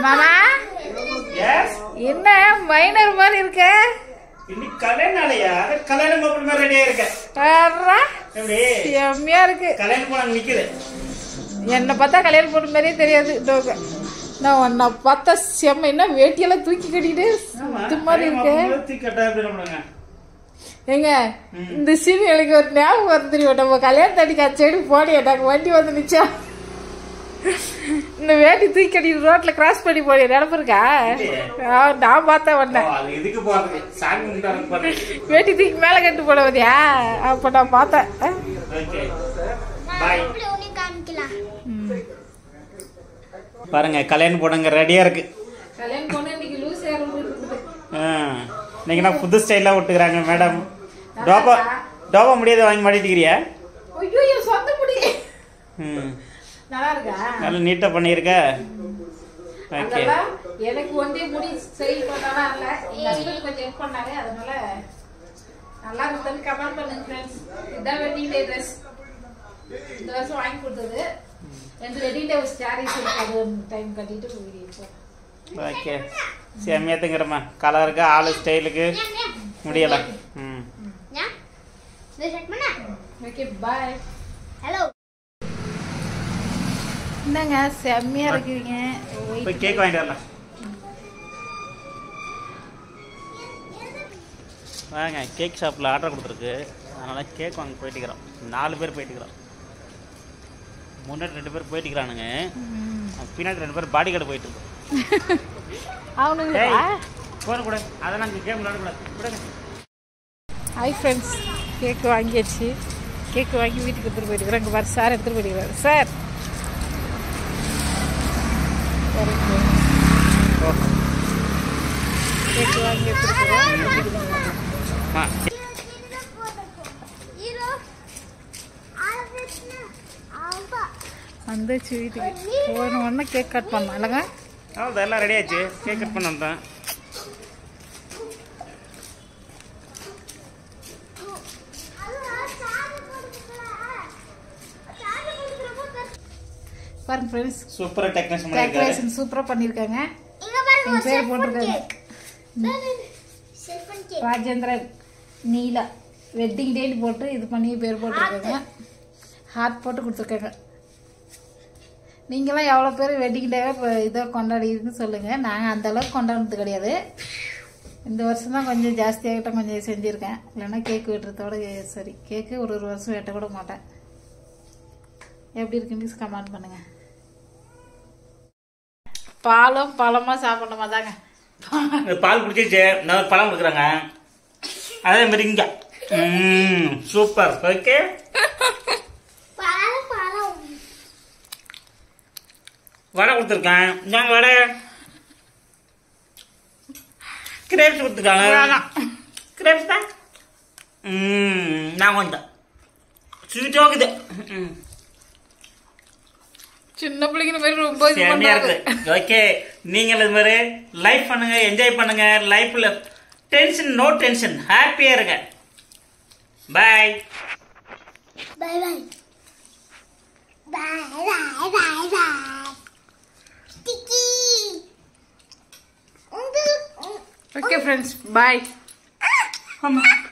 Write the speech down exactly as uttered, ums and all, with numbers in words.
மாமா எஸ் என்ன மைனர் மாதிரி இருக்க இன்னைக்கு கல்யாணம்லையா கல்யாணம் கூப்பிட மாதிரி ரெடியா இருக்க ஆறா எப்படி செம்மையா இருக்கு கல்யாணம் போன நிக்குது என்ன பார்த்தா கல்யாணம் போன மாதிரியே தெரியாது டோக நான் உன்னை பார்த்தா செம்ம என்ன வேட்டியெல்லாம் தூக்கி கட்டிட்டு இது மாதிரி இருக்கேன் தூக்கி கட்டா எப்படி நம்மளுங்க ஏங்க இந்த சீன் எனக்கு ஒரு ஞாபகம் வந்து தெரியும் நம்ம கல்யாணம் தடிக்கு அச்சடி போனே எனக்கு வண்டி வந்து நிச்சா இந்த வேட்டி தூக்கி கட்டிட்டு ரோட்ல கிராஸ் பண்ணி போனேன் நினப்பு இருக்கா நான் பார்த்தா வந்தேன் வேட்டி தூக்கி மேல கட்டு போட வந்தியா அப்ப நான் பார்த்தேன் பாருங்க கல்யாணம் போடுங்க ரெடியா இருக்கு கல்யாணம் போன இன்னைக்கு லூஸ் இன்னைக்கு நான் புது ஸ்டைலா விட்டுக்கிறாங்க மேடம் டோபா டோபா முடியாத வாங்கி மாட்டிட்டுக்கிறியா ஐயோ சொந்த முடி ம் நல்லா இருக்கா நல்லா நீட்டா பண்ணிருக்க ஓகே எனக்கு ஒன்றே முடி சரி பண்ணானா இல்ல எங்க ஹஸ்பண்ட் கொஞ்சம் ஹெல்ப் பண்ணாங்க அதனால நல்லா இருக்குன்னு கமெண்ட் பண்ணுங்க फ्रेंड्स இதான் வெட்டிங் டே Dress இந்த வருஷம் வாங்கி கொடுத்தது ரெண்டு வெட்டிங் டே ஸ்டாரிஸ் அது டைம் கட்டிட்டு வீடியோ ஓகே செம்மையாத்துங்கிறம்மா கலருக்கு ஆளு ஸ்டைலுக்கு முடியல ம் ஓகே பை ஹலோ என்னங்க செம்மையா இருக்கீங்க போய் கேக் வாங்கிட்டு வரலாம் வாங்க கேக் ஷாப்பில் ஆர்டர் கொடுத்துருக்கு அதனால் கேக் வாங்க போயிட்டுக்கிறோம் நாலு பேர் போயிட்டுக்கிறோம் முன்னாடி ரெண்டு பேர் போயிட்டுக்கிறானுங்க பின்னாடி ரெண்டு பேர் பாடி கார்டு போயிட்டு இருக்கோம் அவனுங்க போன கூட அதை நாங்கள் கேம் விளையாடக்கூடாது விடுங்க ஹாய் ஃப்ரெண்ட்ஸ் கேக்கு வாங்கியாச்சு கேக்கு வாங்கி வீட்டுக்கு எடுத்துகிட்டு போயிட்டுக்கிறோம் இங்கே பாரு சார் எடுத்துகிட்டு போயிட்டுக்கிறாரு சார் கேக்கு வாங்கி எடுத்துருக்கோம் வந்துச்சு வீட்டுக்கு போன உடனே கேக் கட் பண்ணோம் இல்லைங்க அவ்வளோ எல்லாம் ரெடி ஆச்சு கேக் கட் பண்ண வந்தேன் பாருங்க ஃப்ரெண்ட்ஸ் சூப்பரா டெக்கரேஷன் டெக்கரேஷன் சூப்பரா பண்ணிருக்காங்க என் பேர் போட்டிருக்காங்க ராஜேந்திரன் நீலா வெட்டிங் டேட் போட்டு இது பண்ணி பேர் போட்டிருக்காங்க ஹார்ட் போட்டு கொடுத்துருக்காங்க நீங்களாம் எவ்வளோ பேர் வெட்டிங் டேவை இப்போ இதை கொண்டாடின்னு சொல்லுங்கள் நாங்கள் அந்தளவுக்கு கொண்டாடுறது கிடையாது இந்த வருஷம் தான் கொஞ்சம் ஜாஸ்தியாகிட்ட கொஞ்சம் செஞ்சுருக்கேன் இல்லைன்னா கேக்கு வெட்டுறதோட சரி கேக்கு ஒரு ஒரு வருஷம் வெட்ட கூட மாட்டேன் எப்படி இருக்குன்னு கமெண்ட் பண்ணுங்க பாலும் பழமாக சாப்பிடணுமா தாங்க பால் குடிச்சிச்சு நான் பழம் கொடுக்குறாங்க அதே மாதிரி இங்க சூப்பர் ஓகே வடை கொடுத்துருக்கேன் நாங்க வடை கிரேப்ஸ் கொடுத்துருக்காங்க கிரேப்ஸ் தான் நான் கொஞ்சம் ஸ்வீட் ஆகுது சின்ன பிள்ளைங்க மாதிரி ரொம்ப ஓகே நீங்கள் இது மாதிரி லைஃப் பண்ணுங்க என்ஜாய் பண்ணுங்க லைஃப்ல டென்ஷன் நோ டென்ஷன் ஹாப்பியா இருங்க பாய் பாய் பாய் பாய் பாய் பாய் பாய் டிக்கி ஓகே ஃப்ரெண்ட்ஸ் பாய்